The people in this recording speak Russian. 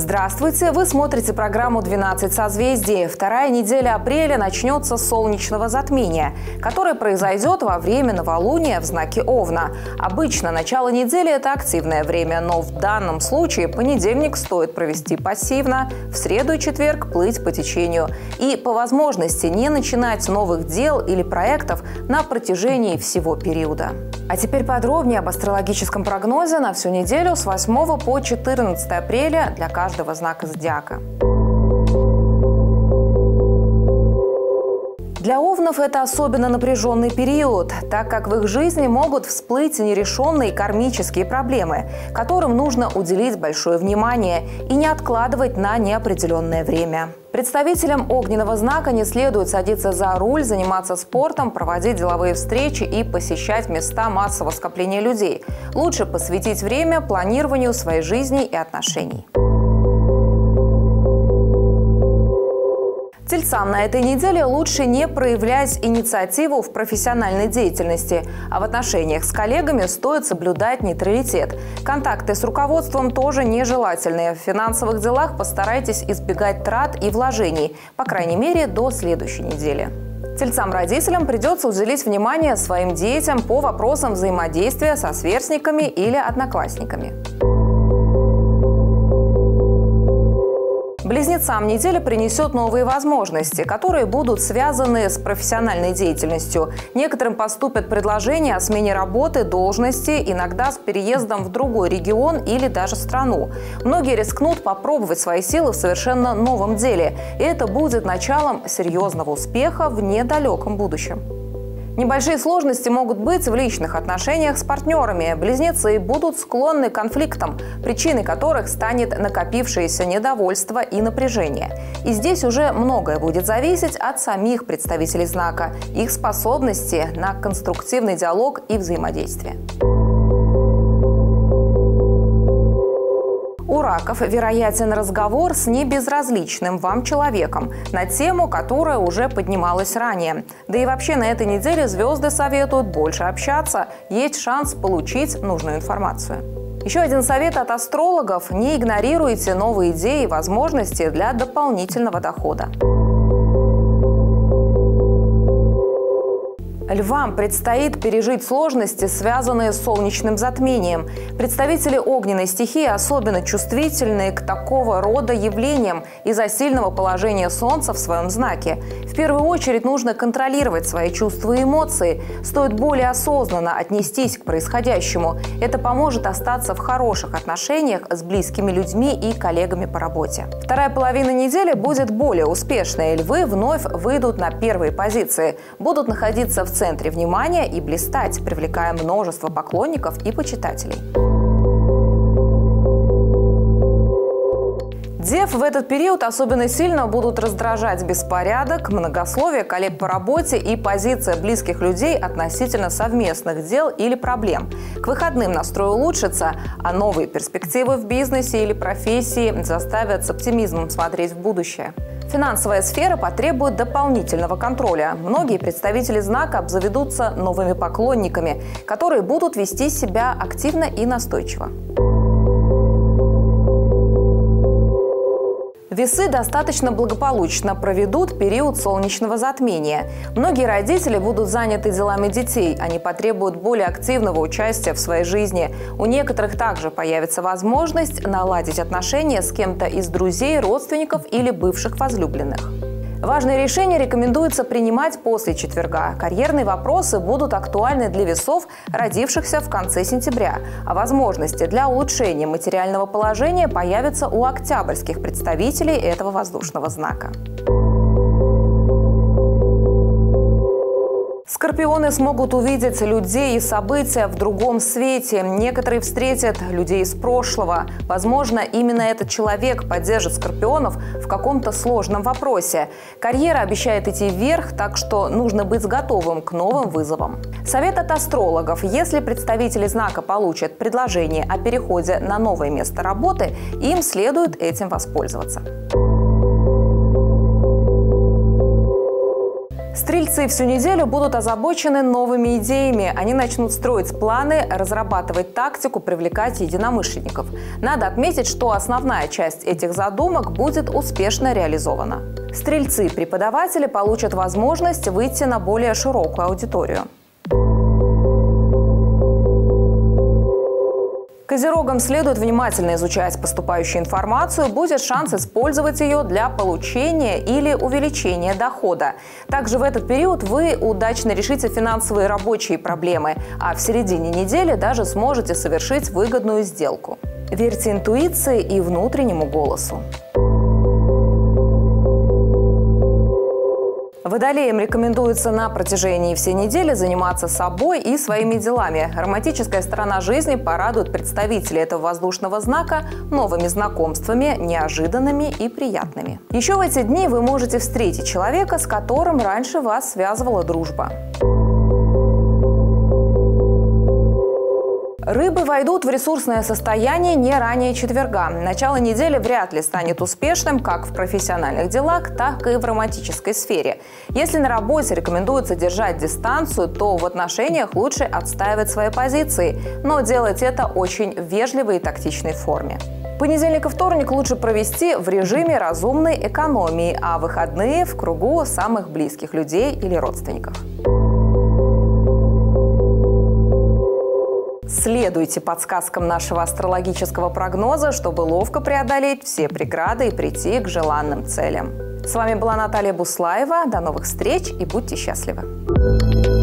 Здравствуйте! Вы смотрите программу «12 созвездий». Вторая неделя апреля начнется с солнечного затмения, которое произойдет во время новолуния в знаке Овна. Обычно начало недели – это активное время, но в данном случае понедельник стоит провести пассивно, в среду и четверг плыть по течению. И по возможности не начинать новых дел или проектов на протяжении всего периода. А теперь подробнее об астрологическом прогнозе на всю неделю с 8 по 14 апреля для каждого знака зодиака. Для овнов это особенно напряженный период, так как в их жизни могут всплыть нерешенные кармические проблемы, которым нужно уделить большое внимание и не откладывать на неопределенное время. Представителям огненного знака не следует садиться за руль, заниматься спортом, проводить деловые встречи и посещать места массового скопления людей. Лучше посвятить время планированию своей жизни и отношений. Тельцам на этой неделе лучше не проявлять инициативу в профессиональной деятельности, а в отношениях с коллегами стоит соблюдать нейтралитет. Контакты с руководством тоже нежелательны. В финансовых делах постарайтесь избегать трат и вложений, по крайней мере, до следующей недели. Тельцам-родителям придется уделить внимание своим детям по вопросам взаимодействия со сверстниками или одноклассниками. Близнецам неделя принесет новые возможности, которые будут связаны с профессиональной деятельностью. Некоторым поступят предложения о смене работы, должности, иногда с переездом в другой регион или даже страну. Многие рискнут попробовать свои силы в совершенно новом деле. И это будет началом серьезного успеха в недалеком будущем. Небольшие сложности могут быть в личных отношениях с партнерами. Близнецы будут склонны к конфликтам, причиной которых станет накопившееся недовольство и напряжение. И здесь уже многое будет зависеть от самих представителей знака, их способности на конструктивный диалог и взаимодействие. У раков вероятен разговор с небезразличным вам человеком на тему, которая уже поднималась ранее. Да и вообще на этой неделе звезды советуют больше общаться, есть шанс получить нужную информацию. Еще один совет от астрологов – не игнорируйте новые идеи и возможности для дополнительного дохода. Львам предстоит пережить сложности, связанные с солнечным затмением. Представители огненной стихии особенно чувствительны к такого рода явлениям из-за сильного положения Солнца в своем знаке. В первую очередь нужно контролировать свои чувства и эмоции. Стоит более осознанно отнестись к происходящему. Это поможет остаться в хороших отношениях с близкими людьми и коллегами по работе. Вторая половина недели будет более успешной. Львы вновь выйдут на первые позиции. Будут находиться в центре внимания и блистать, привлекая множество поклонников и почитателей. Дев в этот период особенно сильно будут раздражать беспорядок, многословие коллег по работе и позиция близких людей относительно совместных дел или проблем. К выходным настрой улучшится, а новые перспективы в бизнесе или профессии заставят с оптимизмом смотреть в будущее. Финансовая сфера потребует дополнительного контроля. Многие представители знака обзаведутся новыми поклонниками, которые будут вести себя активно и настойчиво. Весы достаточно благополучно проведут период солнечного затмения. Многие родители будут заняты делами детей, они потребуют более активного участия в своей жизни. У некоторых также появится возможность наладить отношения с кем-то из друзей, родственников или бывших возлюбленных. Важные решения рекомендуется принимать после четверга. Карьерные вопросы будут актуальны для весов, родившихся в конце сентября. А возможности для улучшения материального положения появятся у октябрьских представителей этого воздушного знака. Скорпионы смогут увидеть людей и события в другом свете. Некоторые встретят людей из прошлого. Возможно, именно этот человек поддержит скорпионов в каком-то сложном вопросе. Карьера обещает идти вверх, так что нужно быть готовым к новым вызовам. Совет от астрологов. Если представители знака получат предложение о переходе на новое место работы, им следует этим воспользоваться. Стрельцы всю неделю будут озабочены новыми идеями. Они начнут строить планы, разрабатывать тактику, привлекать единомышленников. Надо отметить, что основная часть этих задумок будет успешно реализована. Стрельцы-преподаватели получат возможность выйти на более широкую аудиторию. Козерогам следует внимательно изучать поступающую информацию, будет шанс использовать ее для получения или увеличения дохода. Также в этот период вы удачно решите финансовые и рабочие проблемы, а в середине недели даже сможете совершить выгодную сделку. Верьте интуиции и внутреннему голосу. Водолеям рекомендуется на протяжении всей недели заниматься собой и своими делами. Романтическая сторона жизни порадует представителей этого воздушного знака новыми знакомствами, неожиданными и приятными. Еще в эти дни вы можете встретить человека, с которым раньше вас связывала дружба. Рыбы войдут в ресурсное состояние не ранее четверга. Начало недели вряд ли станет успешным как в профессиональных делах, так и в романтической сфере. Если на работе рекомендуется держать дистанцию, то в отношениях лучше отстаивать свои позиции, но делать это очень вежливой и тактичной форме. Понедельник и вторник лучше провести в режиме разумной экономии, а выходные в кругу самых близких людей или родственников. Следуйте подсказкам нашего астрологического прогноза, чтобы ловко преодолеть все преграды и прийти к желанным целям. С вами была Наталья Буслаева. До новых встреч и будьте счастливы!